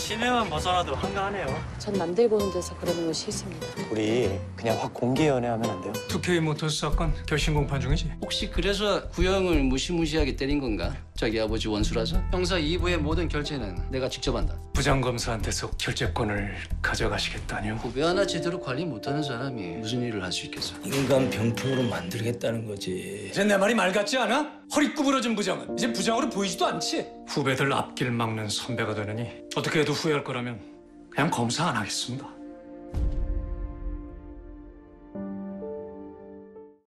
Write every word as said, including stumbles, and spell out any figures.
시내만 벗어나도 한가하네요. 전 남들 보는 데서 그러는 거 싫습니다. 우리 그냥 확 공개 연애하면 안 돼요? 투케이 모터스 사건 결심 공판 중이지? 혹시 그래서 구형을 무시무시하게 때린 건가? 자기 아버지 원수라서? 형사 이 부의 모든 결제는 내가 직접 한다. 부장검사한테서 결재권을 가져가시겠다니요? 후배 하나 제대로 관리 못하는 사람이 무슨 일을 할 수 있겠어? 인간 병풍으로 만들겠다는 거지. 이제 내 말이 말 같지 않아? 허리 구부러진 부장은 이제 부장으로 보이지도 않지? 후배들 앞길 막는 선배가 되느니 어떻게 해도 후회할 거라면 그냥 검사 안 하겠습니다.